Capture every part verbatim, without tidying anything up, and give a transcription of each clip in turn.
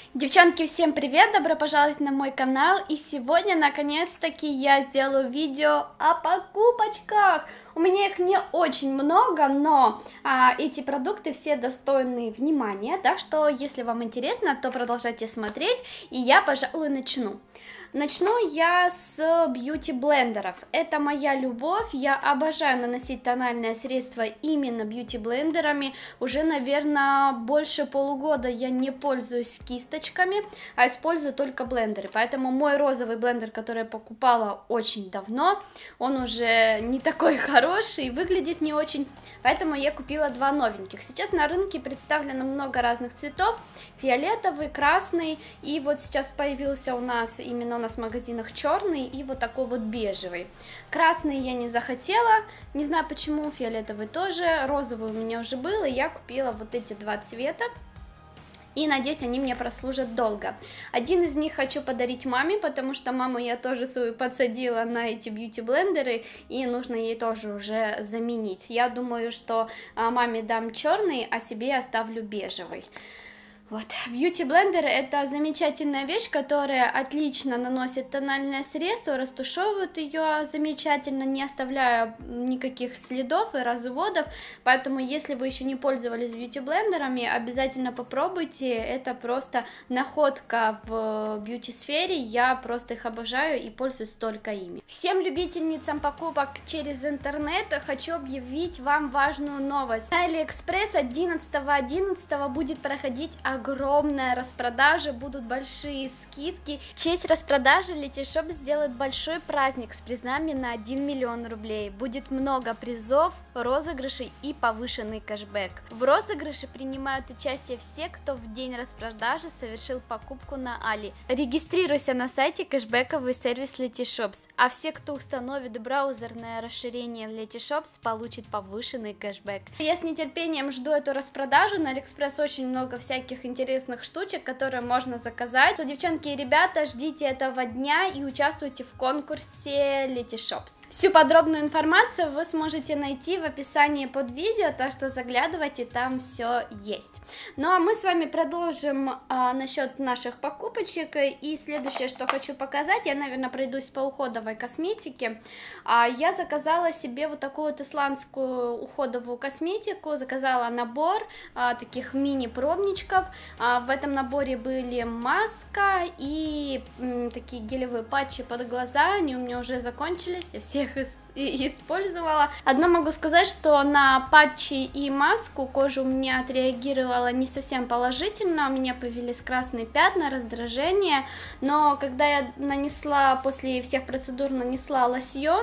Девчонки, всем привет! Добро пожаловать на мой канал, и сегодня наконец-таки я сделаю видео о покупочках. У меня их не очень много, но а, эти продукты все достойны внимания, так что если вам интересно, то продолжайте смотреть, и я, пожалуй, начну. Начну я с бьюти-блендеров. Это моя любовь, я обожаю наносить тональное средство именно бьюти-блендерами. Уже, наверное, больше полугода я не пользуюсь кисточками, а использую только блендеры. Поэтому мой розовый блендер, который я покупала очень давно, он уже не такой хороший и выглядит не очень, поэтому я купила два новеньких. Сейчас на рынке представлено много разных цветов, фиолетовый, красный, и вот сейчас появился у нас именно у нас в магазинах черный и вот такой вот бежевый. Красный я не захотела, не знаю почему, фиолетовый тоже, розовый у меня уже был, и я купила вот эти два цвета. И надеюсь, они мне прослужат долго. Один из них хочу подарить маме, потому что маму я тоже свою подсадила на эти бьюти-блендеры, и нужно ей тоже уже заменить. Я думаю, что маме дам черный, а себе оставлю бежевый. Вот, бьюти-блендер — это замечательная вещь, которая отлично наносит тональное средство, растушевывает ее замечательно, не оставляя никаких следов и разводов, поэтому если вы еще не пользовались бьюти-блендерами, обязательно попробуйте, это просто находка в бьюти-сфере, я просто их обожаю и пользуюсь только ими. Всем любительницам покупок через интернет хочу объявить вам важную новость. На Алиэкспресс одиннадцатого одиннадцатого будет проходить огромная распродажа, будут большие скидки. В честь распродажи Letysshop сделает большой праздник с призами на один миллион рублей. Будет много призов, розыгрышей и повышенный кэшбэк. В розыгрыше принимают участие все, кто в день распродажи совершил покупку на Али. Регистрируйся на сайте кэшбэковый сервис Letysshop, а все, кто установит браузерное расширение Letysshop, получит повышенный кэшбэк. Я с нетерпением жду эту распродажу. На Алиэкспресс очень много всяких интересных штучек, которые можно заказать. То, девчонки и ребята, ждите этого дня и участвуйте в конкурсе Letysshop. Всю подробную информацию вы сможете найти в описании под видео, так что заглядывайте, там все есть. Ну а мы с вами продолжим а, насчет наших покупочек, и следующее, что хочу показать, я, наверное, пройдусь по уходовой косметике. А, я заказала себе вот такую вот исландскую уходовую косметику, заказала набор а, таких мини-пробничков. А, в этом наборе были маска и м, такие гелевые патчи под глаза, они у меня уже закончились, я всех из использовала. Одно могу сказать, что на патчи и маску кожа у меня отреагировала не совсем положительно, у меня появились красные пятна, раздражение, но когда я нанесла, после всех процедур нанесла лосьон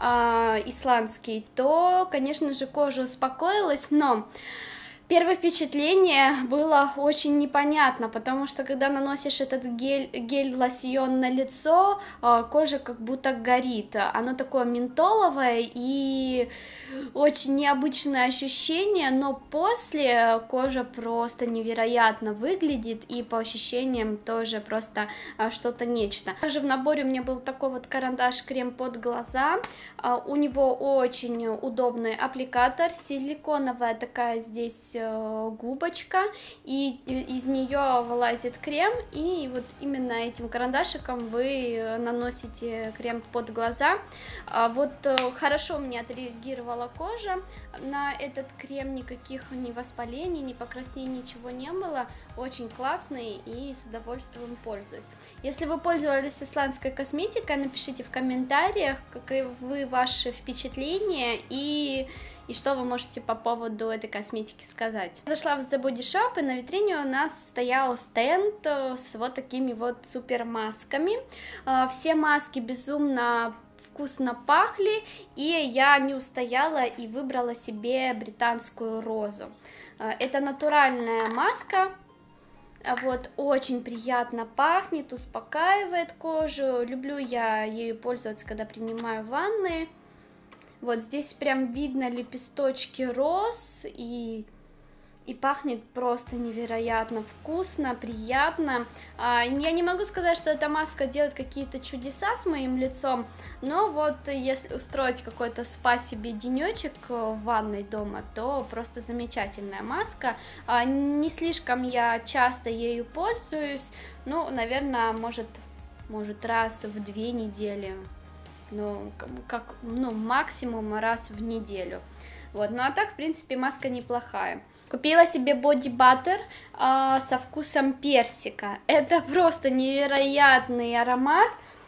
э, исландский, то, конечно же, кожа успокоилась, но первое впечатление было очень непонятно, потому что когда наносишь этот гель, гель-лосьон на лицо, кожа как будто горит, оно такое ментоловое и очень необычное ощущение, но после кожа просто невероятно выглядит и по ощущениям тоже просто что-то нечто. Также в наборе у меня был такой вот карандаш-крем под глаза, у него очень удобный аппликатор, силиконовая такая здесь губочка, и из нее вылазит крем, и вот именно этим карандашиком вы наносите крем под глаза. Вот хорошо у меня отреагировала кожа на этот крем, никаких ни воспалений, ни покраснений, ничего не было, очень классный и с удовольствием пользуюсь. Если вы пользовались исландской косметикой, напишите в комментариях, каковы ваши впечатления и И что вы можете по поводу этой косметики сказать. Зашла в The Body Shop, и на витрине у нас стоял стенд с вот такими вот супер масками. Все маски безумно вкусно пахли, и я не устояла и выбрала себе британскую розу. Это натуральная маска. Вот, очень приятно пахнет, успокаивает кожу. Люблю я ею пользоваться, когда принимаю ванны. Вот здесь прям видно лепесточки роз, и И пахнет просто невероятно вкусно, приятно. Я не могу сказать, что эта маска делает какие-то чудеса с моим лицом, но вот если устроить какой-то спа себе денечек в ванной дома, то просто замечательная маска. Не слишком я часто ею пользуюсь, ну, наверное, может, может раз в две недели, ну, как, ну, максимум раз в неделю. Вот, ну а так, в принципе, маска неплохая. Купила себе боди баттер э, со вкусом персика. Это просто невероятный аромат.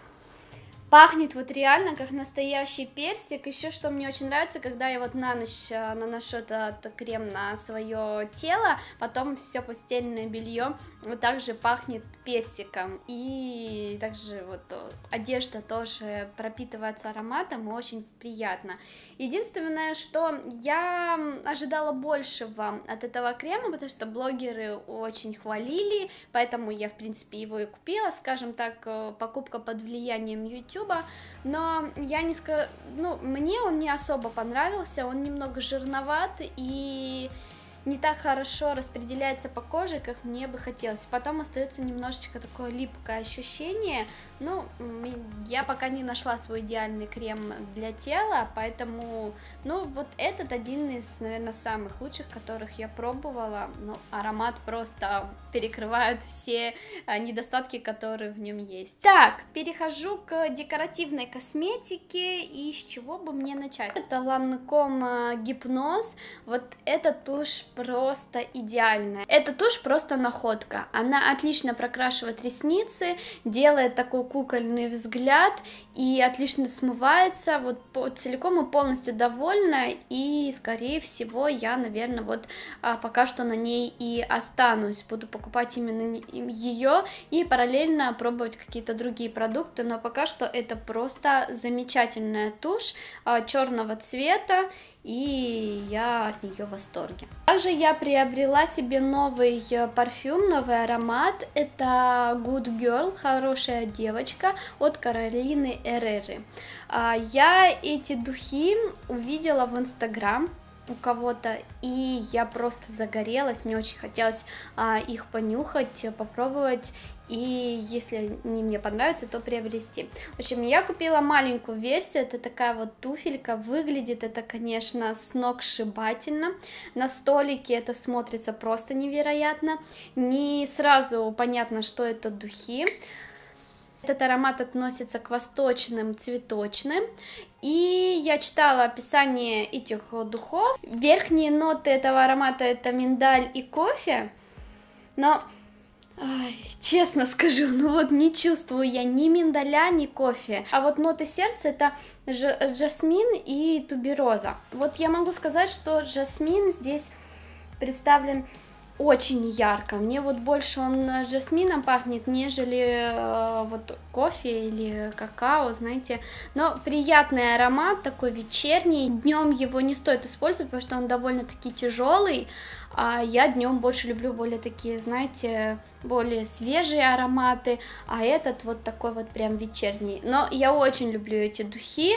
Пахнет вот реально как настоящий персик. Еще что мне очень нравится, когда я вот на ночь наношу этот крем на свое тело, потом все постельное белье вот также пахнет персиком. И также вот одежда тоже пропитывается ароматом, и очень приятно. Единственное, что я ожидала большего от этого крема, потому что блогеры очень хвалили, поэтому я, в принципе, его и купила, скажем так, покупка под влиянием YouTube. Но я не скажу, ну, мне он не особо понравился, он немного жирноват и не так хорошо распределяется по коже, как мне бы хотелось. Потом остается немножечко такое липкое ощущение. Ну, я пока не нашла свой идеальный крем для тела, поэтому, ну, вот этот один из, наверное, самых лучших, которых я пробовала. Ну, аромат просто перекрывает все недостатки, которые в нем есть. Так, перехожу к декоративной косметике, и с чего бы мне начать? Это Lancome Гипноз. Вот эта тушь просто идеальная. Эта тушь просто находка. Она отлично прокрашивает ресницы, делает такой кукольный взгляд и отлично смывается. Вот целиком и полностью довольна, и скорее всего я, наверное, вот а, пока что на ней и останусь. Буду покупать именно ее и параллельно пробовать какие-то другие продукты, но пока что это просто замечательная тушь а, черного цвета, и я от нее в восторге. Также я приобрела себе новый парфюм, новый аромат. Это Good Girl, хорошая девочка, от Каролины Эрреры. Я эти духи увидела в Инстаграм у кого-то, и я просто загорелась, мне очень хотелось а, их понюхать, попробовать, и если они мне понравятся, то приобрести. В общем, я купила маленькую версию, это такая вот туфелька, выглядит это, конечно, сногсшибательно, на столике это смотрится просто невероятно, не сразу понятно, что это духи. Этот аромат относится к восточным, цветочным, и я читала описание этих духов. Верхние ноты этого аромата — это миндаль и кофе, но, ай, честно скажу, ну вот не чувствую я ни миндаля, ни кофе, а вот ноты сердца — это жасмин и тубероза. Вот я могу сказать, что жасмин здесь представлен очень ярко. Мне вот больше он жасмином пахнет, нежели э, вот кофе или какао, знаете. Но приятный аромат, такой вечерний. Днем его не стоит использовать, потому что он довольно-таки тяжелый. А я днем больше люблю более такие, знаете, более свежие ароматы. А этот вот такой вот прям вечерний. Но я очень люблю эти духи.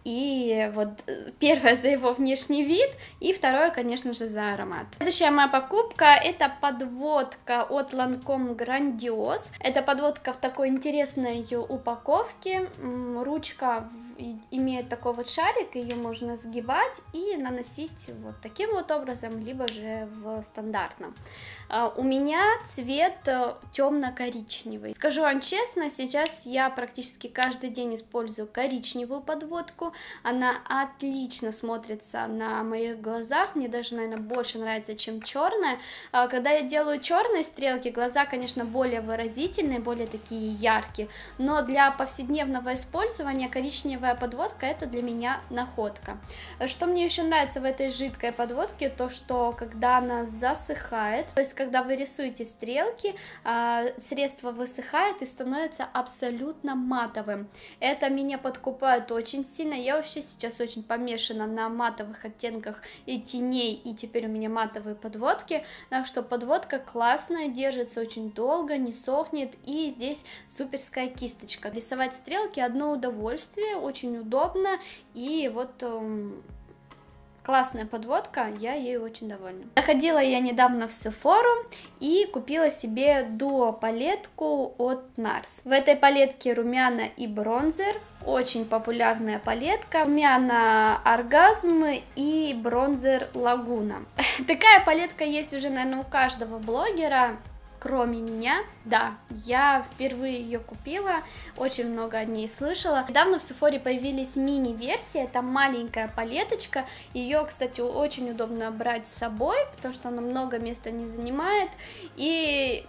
И вот первое за его внешний вид, и второе, конечно же, за аромат. Следующая моя покупка — это подводка от Lancome Grandiose. Это подводка в такой интересной упаковке. Ручка имеет такой вот шарик, ее можно сгибать и наносить вот таким вот образом, либо же в стандартном. У меня цвет темно-коричневый. Скажу вам честно, сейчас я практически каждый день использую коричневую подводку. Она отлично смотрится на моих глазах, мне даже, наверное, больше нравится, чем черная. Когда я делаю черные стрелки, глаза, конечно, более выразительные, более такие яркие, но для повседневного использования коричневая подводка — это для меня находка. Что мне еще нравится в этой жидкой подводке, то что когда она засыхает, то есть когда вы рисуете стрелки, средство высыхает и становится абсолютно матовым. Это меня подкупает очень сильно. Я вообще сейчас очень помешана на матовых оттенках и теней, и теперь у меня матовые подводки, так что подводка классная, держится очень долго, не сохнет, и здесь суперская кисточка. Рисовать стрелки — одно удовольствие, очень удобно, и вот Классная подводка, я ей очень довольна. Заходила я недавно в Sephora и купила себе дуо палетку от Nars. В этой палетке румяна и бронзер. Очень популярная палетка. Румяна Оргазм и бронзер Лагуна. Такая палетка есть уже, наверное, у каждого блогера. Кроме меня, да, я впервые ее купила, очень много о ней слышала. Недавно в Sephora появились мини-версии, это маленькая палеточка, ее, кстати, очень удобно брать с собой, потому что она много места не занимает, и...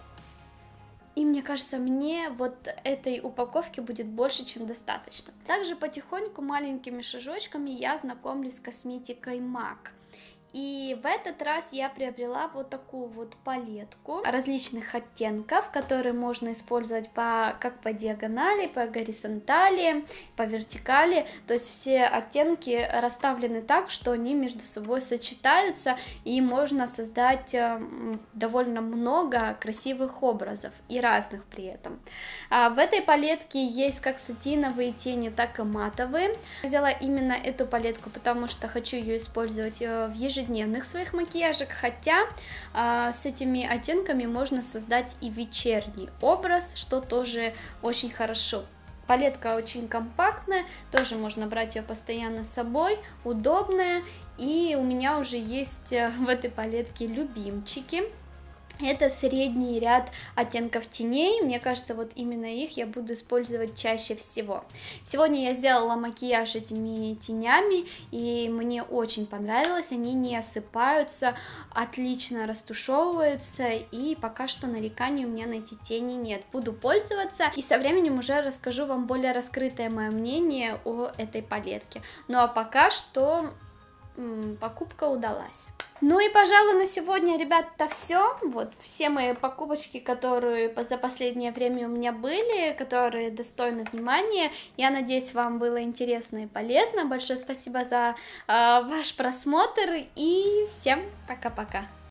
И мне кажется, мне вот этой упаковки будет больше, чем достаточно. Также потихоньку, маленькими шажочками я знакомлюсь с косметикой мак. И в этот раз я приобрела вот такую вот палетку различных оттенков, которые можно использовать по, как по диагонали, по горизонтали, по вертикали. То есть все оттенки расставлены так, что они между собой сочетаются, и можно создать довольно много красивых образов и разных при этом. А в этой палетке есть как сатиновые тени, так и матовые. Взяла именно эту палетку, потому что хочу ее использовать в ежедневном ежедневных своих макияжах, хотя а, с этими оттенками можно создать и вечерний образ, что тоже очень хорошо. Палетка очень компактная, тоже можно брать ее постоянно с собой, удобная, и у меня уже есть в этой палетке любимчики. Это средний ряд оттенков теней, мне кажется, вот именно их я буду использовать чаще всего. Сегодня я сделала макияж этими тенями, и мне очень понравилось, они не осыпаются, отлично растушевываются, и пока что нареканий у меня на эти тени нет. Буду пользоваться, и со временем уже расскажу вам более раскрытое мое мнение о этой палетке. Ну а пока что м-м, покупка удалась. Ну и, пожалуй, на сегодня, ребята, все. Вот все мои покупочки, которые за последнее время у меня были, которые достойны внимания. Я надеюсь, вам было интересно и полезно. Большое спасибо за э, ваш просмотр и всем пока-пока.